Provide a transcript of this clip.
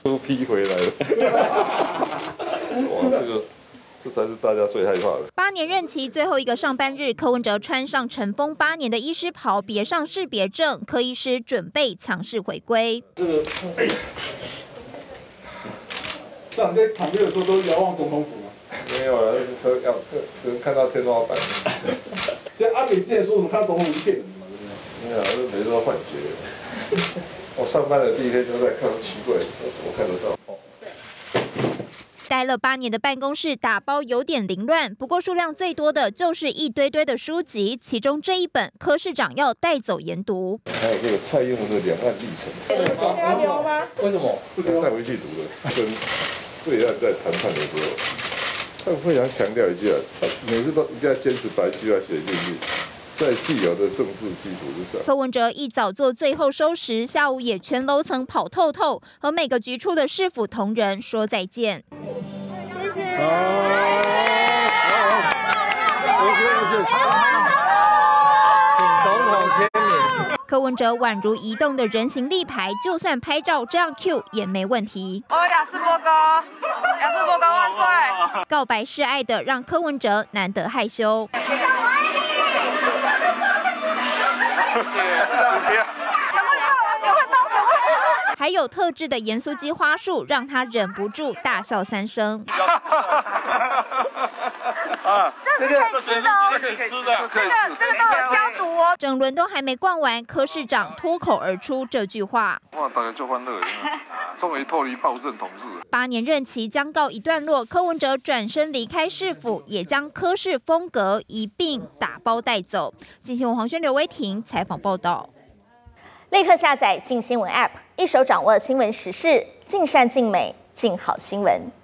都批回来了。哇，这才是大家最害怕的。 8年任期最后一个上班日，柯文哲穿上尘封8年的医师袍，别上识别证，柯医师准备强势回归。 这个，像你在旁边的时候都遥望总统府吗？ 没有了，要看到天花板。 所以阿北之前说我们看到总统府是骗人的嘛，对不对？ 没有，这没什么幻觉。我上班的第一天就在看，奇怪，我看得到。 待了8年的办公室打包有点凌乱，不过数量最多的就是一堆堆的书籍，其中这一本柯市长要带走研读。 还有这个蔡英文的两岸历程。 要留吗？为什么？ 不能带回去读的，跟对岸在谈判的时候，他们非常强调一下，每次都一定要坚持把一句话写进去。在既有的政治基础之上， 柯文哲一早做最后收拾，下午也全楼层跑透透，和每个局处的市府同仁说再见。 谢谢。 请总统签名。 柯文哲宛如移动的人形立牌，就算拍照这样 Q 也没问题。 雅斯伯格万岁！ 告白示爱的让柯文哲难得害羞。还有特制的盐酥鸡花束，让他忍不住大笑3声。 这是可以吃的哦，可以吃的，这个都有消毒哦。 整轮都还没逛完，柯市长脱口而出这句话： 哇，大家就欢乐，终于脱离暴政统治。 8年任期将告一段落，柯文哲转身离开市府，也将柯市风格一并打包带走。镜新闻黄轩、刘威婷采访报道。 立刻下载镜新闻 App， 一手掌握新闻时事，尽善尽美，尽好新闻。